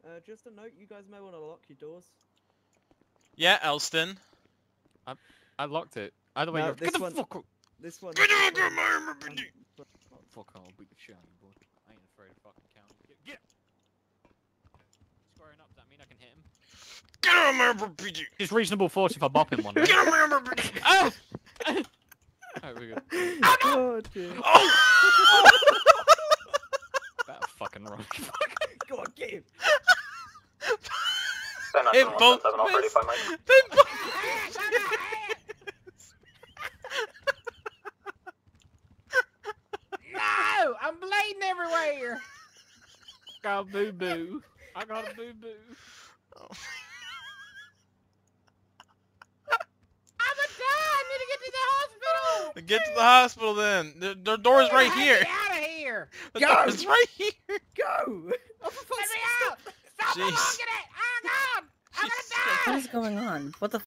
Just a note, you guys may want to lock your doors. Yeah, Elston. I locked it. Either way, No, you're... this Get the one- fuck out! This one. Fuck out, I'll beat the shit out of you, boy. I ain't afraid of fucking county. Get! Squaring up, does that mean I can hit him? Get on my RPG! It's reasonable force if I bop him one, right? Get on my RPG! Oh! Alright, we're good. Oh dear. Oh! Better fucking run. Go on, get him. They both missed. They both No! I'm bleeding everywhere! Got a boo-boo. I got a boo-boo. Oh. I'm a die! I need to get to the hospital! Get to the hospital then. The door's right here. Get out of here! The Go! door's right here. Go. Let me out! Stop Jeez. blocking it! Oh god! I'm gonna die! What is going on? What the